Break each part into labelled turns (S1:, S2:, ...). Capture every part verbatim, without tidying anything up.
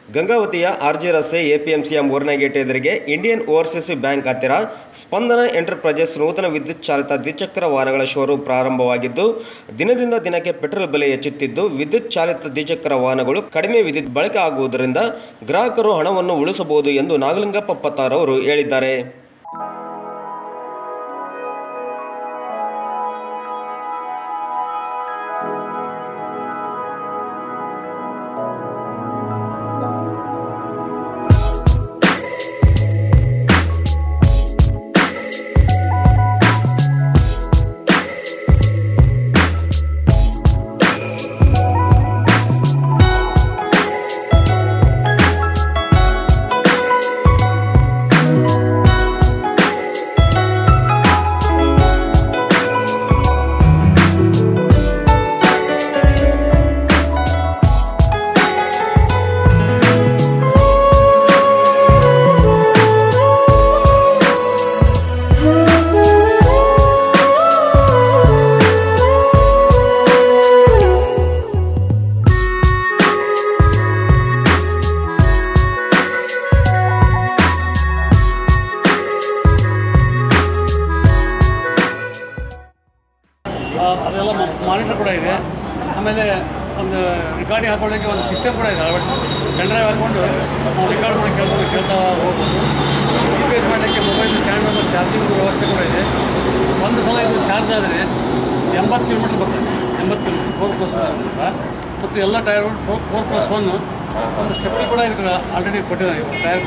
S1: ಗಂಗಾವತಿಯ ಆರ್ಜಿ ರಸ್ತೆ ಎಪಿಎಂಸಿಯ ಮೂರನೇ ಗೇಟ್ ಎದುರಿಗೆ ಇಂಡಿಯನ್ ಓವರ್ಸೀಸ್ ಬ್ಯಾಂಕ್ ಹತ್ತಿರ ಸ್ಪಂದನ ಎಂಟರ್ಪ್ರೈಸಸ್ ನೂತನ ವಿದ್ಯುತ್ ಚಾಲಿತ ದ್ವಿಚಕ್ರ ವಾಹನಗಳ ಶೋರೂಮ್ ಪ್ರಾರಂಭವಾಗಿದ್ದು, ದಿನದಿಂದ ದಿನಕ್ಕೆ ಪೆಟ್ರೋಲ್ ಬೆಲೆ ಹೆಚ್ಚುತ್ತಿದ್ದು, ವಿದ್ಯುತ್ ಚಾಲಿತ ದ್ವಿಚಕ್ರ ವಾಹನಗಳು ಕಡಿಮೆ ವಿದ್ಯುತ್ ಬಳಕೆ ಆಗುವುದರಿಂದ ಗ್ರಾಹಕರು ಹಣವನ್ನು ಉಳಿಸಬಹುದು ಎಂದು ನಾಗಲಿಂಗಪ್ಪ ಪತ್ತಾರ್ ಅವರು ಹೇಳಿದ್ದಾರೆ.
S2: ಅದೆಲ್ಲ ಮಾನಿಟರ್ ಕೂಡ ಇದೆ. ಆಮೇಲೆ ಒಂದು ರೆಕಾರ್ಡಿಂಗ್ ಹಾಕೊಳ್ಳೋಕ್ಕೆ ಒಂದು ಸಿಸ್ಟಮ್ ಕೂಡ ಇದೆ ಅಳವಡಿಸಿ. ಜನರಲ್ ಹಾಕ್ಕೊಂಡು ನಾವು ರೆಕಾರ್ಡ್ ಮಾಡಿ ಕೇಳ್ಕೊಂಡು ಕೇಳ್ತಾ ಹೋಗ್ಬೋದು. ಜಿ ಪಿ ಎಸ್ ಮಾಡಲಿಕ್ಕೆ ಮೊಬೈಲ್ ಸ್ಟ್ಯಾಂಡ್ ಮತ್ತು ಚಾರ್ಜಿಂಗ್ ವ್ಯವಸ್ಥೆ ಕೂಡ ಇದೆ. ಒಂದು ಸಲ ಇದು ಚಾರ್ಜ್ ಆದರೆ ಎಂಬತ್ತು ಕಿಲೋಮೀಟ್ರ್ ಬರ್ತದೆ. ಎಂಬತ್ತು ಕಿಲೋಮೀಟ್ರ್ ಫೋರ್ ಪ್ಲಸ್ ಒನ್ ಮತ್ತು ಎಲ್ಲ ಟೈರ್ ಫೋರ್ ಫೋರ್ ಪ್ಲಸ್ ಒನ್ನು ಒಂದು ಸ್ಟೆಪ್ಪಲ್ಲಿ ಕೂಡ ಇದಕ್ಕೆ ಆಲ್ರೆಡಿ ಕೊಟ್ಟಿದ್ದಾರೆ. ಇವರು ಟೈರ್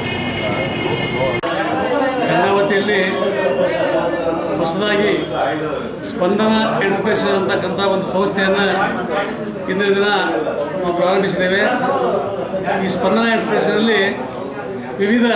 S2: ಗಂಗಾವತಿಯಲ್ಲಿ ಹೊಸದಾಗಿ ಸ್ಪಂದನ ಎಂಟರ್ಪ್ರೈಸಸ್ ಅಂತಕ್ಕಂಥ ಒಂದು ಸಂಸ್ಥೆಯನ್ನು ಇಂದಿನ ದಿನ ನಾವು ಪ್ರಾರಂಭಿಸಿದ್ದೇವೆ. ಈ ಸ್ಪಂದನ ಎಂಟರ್ಪ್ರೈಸಲ್ಲಿ ವಿವಿಧ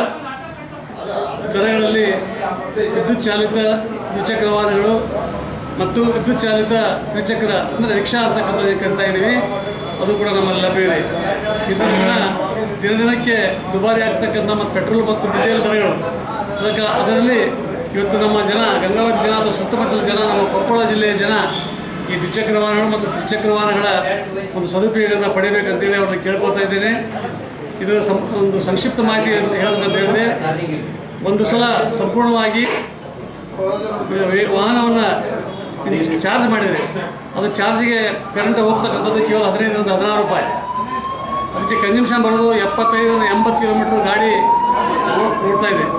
S2: ದರಗಳಲ್ಲಿ ವಿದ್ಯುತ್ ಚಾಲಿತ ದ್ವಿಚಕ್ರ ವಾಹನಗಳು ಮತ್ತು ವಿದ್ಯುತ್ ಚಾಲಿತ ತ್ರಿಚಕ್ರ ಅಂದರೆ ರಿಕ್ಷಾ ಅಂತಕ್ಕಂಥದ್ದು ಕರಿತಾ ಇದ್ದೀವಿ, ಅದು ಕೂಡ ನಮ್ಮಲ್ಲಿ ಲಭ್ಯವಿದೆ. ಇದರಿಂದ ದಿನ ದಿನಕ್ಕೆ ದುಬಾರಿ ಆಗ್ತಕ್ಕಂಥ ಮತ್ತು ಪೆಟ್ರೋಲ್ ಮತ್ತು ಡೀಸೆಲ್ ದರಗಳು ಅದಕ್ಕೆ ಅದರಲ್ಲಿ ಇವತ್ತು ನಮ್ಮ ಜನ ಗಂಗಾವತಿ ಜನ ಅಥವಾ ಸುತ್ತಮುತ್ತಲ ಜನ ನಮ್ಮ ಕೊಪ್ಪಳ ಜಿಲ್ಲೆಯ ಜನ ಈ ದ್ವಿಚಕ್ರ ವಾಹನಗಳು ಮತ್ತು ತ್ರಿಚಕ್ರ ವಾಹನಗಳ ಒಂದು ಸದುಪಯೋಗವನ್ನು ಪಡೆಯಬೇಕಂತೇಳಿ ಅವ್ರನ್ನ ಕೇಳ್ಕೊಳ್ತಾ ಇದ್ದೇನೆ. ಇದು ಸಂ ಒಂದು ಸಂಕ್ಷಿಪ್ತ ಮಾಹಿತಿ ಅಂತ ಹೇಳಬೇಕಂತ ಹೇಳಿದ್ರೆ, ಒಂದು ಸಲ ಸಂಪೂರ್ಣವಾಗಿ ವಾಹನವನ್ನು ಚಾರ್ಜ್ ಮಾಡಿದರೆ ಅದು ಚಾರ್ಜಿಗೆ ಕರೆಂಟ್ ಹೋಗ್ತಕ್ಕಂಥದ್ದು ಕೇವಲ ಹದಿನೈದರಿಂದ ಹದಿನಾರು ರೂಪಾಯಿ. ಅದಕ್ಕೆ ಕನ್ಸಂಪ್ಷನ್ ಬರೋದು ಎಪ್ಪತ್ತೈದರಿಂದ ಎಂಬತ್ತು ಕಿಲೋಮೀಟ್ರ್ ಗಾಡಿ ಓಡ್ತಾ ಇದೆ.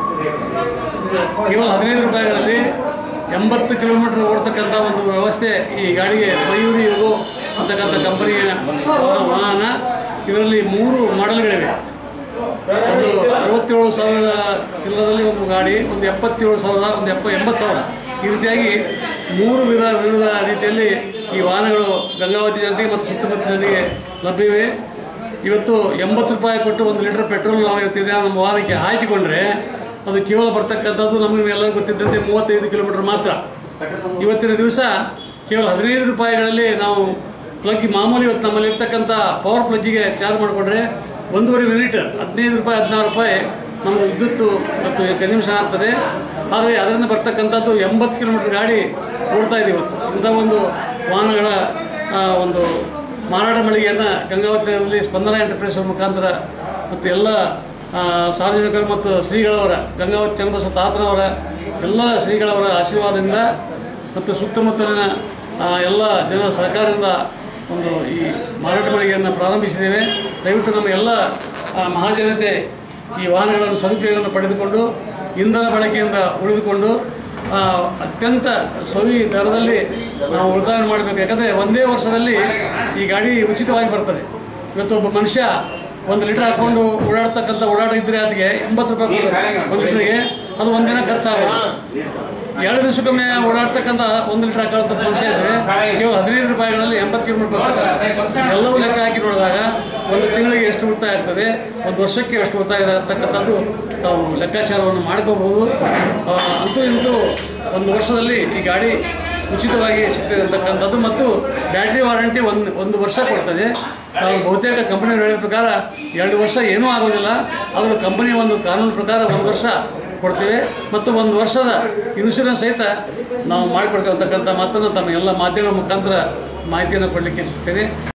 S2: ಕೇವಲ ಹದಿನೈದು ರೂಪಾಯಿಗಳಲ್ಲಿ ಎಂಬತ್ತು ಕಿಲೋಮೀಟ್ರ್ ಓಡ್ತಕ್ಕಂಥ ಒಂದು ವ್ಯವಸ್ಥೆ ಈ ಗಾಡಿಗೆ ಮಯೂರಿ ಯೋಗೋ ಅಂತಕ್ಕಂಥ ಕಂಪನಿಯ ವಾಹನ. ಇದರಲ್ಲಿ ಮೂರು ಮಾಡೆಲ್ಗಳಿವೆ. ಒಂದು ಅರವತ್ತೇಳು ಸಾವಿರದ ಚಿಲ್ಲರದಲ್ಲಿ ಒಂದು ಗಾಡಿ, ಒಂದು ಎಪ್ಪತ್ತೇಳು ಸಾವಿರದ ಒಂದು ಎಪ್ಪ ಎಂಬತ್ತು ಸಾವಿರ ಈ ರೀತಿಯಾಗಿ ಮೂರು ವಿಧ ವಿವಿಧ ರೀತಿಯಲ್ಲಿ ಈ ವಾಹನಗಳು ಗಂಗಾವತಿ ಜನತೆಗೆ ಮತ್ತು ಸುತ್ತಮುತ್ತ ಜನತೆಗೆ ಲಭ್ಯವಿವೆ. ಇವತ್ತು ಎಂಬತ್ತು ರೂಪಾಯಿ ಕೊಟ್ಟು ಒಂದು ಲೀಟರ್ ಪೆಟ್ರೋಲ್ ನಾವು ಇವತ್ತಿದೆ ನಮ್ಮ ವಾಹನಕ್ಕೆ ಹಾಕಿಕೊಂಡ್ರೆ ಅದು ಕೇವಲ ಬರ್ತಕ್ಕಂಥದ್ದು ನಮಗೆ ಎಲ್ಲರಿಗೂ ಗೊತ್ತಿದ್ದಂತೆ ಮೂವತ್ತೈದು ಕಿಲೋಮೀಟರ್ ಮಾತ್ರ. ಇವತ್ತಿನ ದಿವಸ ಕೇವಲ ಹದಿನೈದು ರೂಪಾಯಿಗಳಲ್ಲಿ ನಾವು ಪ್ಲಗ್ ಮಾಮೂಲಿ ಇವತ್ತು ನಮ್ಮಲ್ಲಿ ಇರ್ತಕ್ಕಂಥ ಪವರ್ ಪ್ಲಗ್ಗಿಗೆ ಚಾರ್ಜ್ ಮಾಡಿಕೊಂಡ್ರೆ ಒಂದೂವರೆ ಮಿನಿಟ್ ಹದಿನೈದು ರೂಪಾಯಿ ಹದಿನಾರು ರೂಪಾಯಿ ನಮ್ಮದು ವಿದ್ಯುತ್ತು ಮತ್ತು ಕನ್ಸಂಪ್ಷನ್ ಆಗ್ತದೆ. ಆದರೆ ಅದರಿಂದ ಬರ್ತಕ್ಕಂಥದ್ದು ಎಂಬತ್ತು ಕಿಲೋಮೀಟ್ರ್ ಗಾಡಿ ಓಡ್ತಾ ಇದೆ ಇವತ್ತು. ಇಂಥ ಒಂದು ವಾಹನಗಳ ಒಂದು ಮಾರಾಟ ಮಳಿಗೆಯನ್ನು ಗಂಗಾವತಿಯಲ್ಲಿ ಸ್ಪಂದನ ಎಂಟರ್ಪ್ರೈಸಸ್ ಮುಖಾಂತರ ಮತ್ತು ಎಲ್ಲ ಸಾರ್ವಜನಿಕರು ಮತ್ತು ಶ್ರೀಗಳವರ ಗಂಗಾವತಿ ಚನ್ನಬಸವ ತಾತನವರ ಎಲ್ಲ ಶ್ರೀಗಳವರ ಆಶೀರ್ವಾದದಿಂದ ಮತ್ತು ಸುತ್ತಮುತ್ತಲಿನ ಎಲ್ಲ ಜನರ ಸಹಕಾರದಿಂದ ಒಂದು ಈ ಮಾರಾಟ ಮಳಿಗೆಯನ್ನು ಪ್ರಾರಂಭಿಸಿದ್ದೇವೆ. ದಯವಿಟ್ಟು ನಮ್ಮ ಎಲ್ಲ ಮಹಾಜನತೆ ಈ ವಾಹನಗಳನ್ನು ಸದುಪಯೋಗವನ್ನು ಪಡೆದುಕೊಂಡು ಇಂಧನ ಬಳಕೆಯಿಂದ ಉಳಿದುಕೊಂಡು ಅತ್ಯಂತ ಸವಿ ದರದಲ್ಲಿ ನಾವು ಉಳಿತಾಯ ಮಾಡಬೇಕು. ಯಾಕಂದರೆ ಒಂದೇ ವರ್ಷದಲ್ಲಿ ಈ ಗಾಡಿ ಉಚಿತವಾಗಿ ಬರ್ತದೆ. ಇವತ್ತು ಒಬ್ಬ ಮನುಷ್ಯ ಒಂದು ಲೀಟ್ರ್ ಹಾಕ್ಕೊಂಡು ಓಡಾಡ್ತಕ್ಕಂಥ ಓಡಾಟ ಇದ್ದರೆ ಅದಕ್ಕೆ ಎಂಬತ್ತು ರೂಪಾಯಿ ಒಂದು ಲೀಟ್ರಿಗೆ, ಅದು ಒಂದಿನ ಖರ್ಚಾಗೋದು. ಎರಡು ದಿವಸಕ್ಕೊಮ್ಮೆ ಓಡಾಡ್ತಕ್ಕಂಥ ಒಂದು ಲೀಟ್ರ್ ಹಾಕೋಂಥ ಮನುಷ್ಯ ಇದ್ದರೆ ಕೇವಲ ಹದಿನೈದು ರೂಪಾಯಿಗಳಲ್ಲಿ ಎಂಬತ್ತು ಕಿಲೋಮೀಟರ್ ಬರ್ತಕ್ಕಂಥ ಎಲ್ಲವೂ ಲೆಕ್ಕ ಹಾಕಿ ನೋಡಿದಾಗ ಒಂದು ತಿಂಗಳಿಗೆ ಎಷ್ಟು ಉಳಿತಾಯ ಆಗ್ತದೆ, ಒಂದು ವರ್ಷಕ್ಕೆ ಎಷ್ಟು ಉಳಿತಾಯ ಆಗ್ತಕ್ಕಂಥದ್ದು ತಾವು ಲೆಕ್ಕಾಚಾರವನ್ನು ಮಾಡ್ಕೋಬೋದು. ಅಂತೂ ಇಂತೂ ಒಂದು ವರ್ಷದಲ್ಲಿ ಈ ಗಾಡಿ ಉಚಿತವಾಗಿ ಸಿಗ್ತದೆ ಅಂತಕ್ಕಂಥದ್ದು ಮತ್ತು ಬ್ಯಾಟ್ರಿ ವಾರಂಟಿ ಒಂದು ಒಂದು ವರ್ಷ ಕೊಡ್ತದೆ. ನಾವು ಬಹುತೇಕ ಕಂಪನಿಯವರು ಹೇಳಿದ ಪ್ರಕಾರ ಎರಡು ವರ್ಷ ಏನೂ ಆಗೋದಿಲ್ಲ, ಆದರೂ ಕಂಪನಿ ಒಂದು ಕಾನೂನು ಪ್ರಕಾರ ಒಂದು ವರ್ಷ ಕೊಡ್ತೇವೆ ಮತ್ತು ಒಂದು ವರ್ಷದ ಇನ್ಶೂರೆನ್ಸ್ ಸಹಿತ ನಾವು ಮಾಡಿಕೊಡ್ತೇವೆ ಅಂತಕ್ಕಂಥ ಮಾತನ್ನು ತಮ್ಮ ಎಲ್ಲ ಮಾಧ್ಯಮ ಮುಖಾಂತರ ಮಾಹಿತಿಯನ್ನು ಕೊಡಲಿಕ್ಕೆ ಇಚ್ಛಿಸ್ತೇನೆ.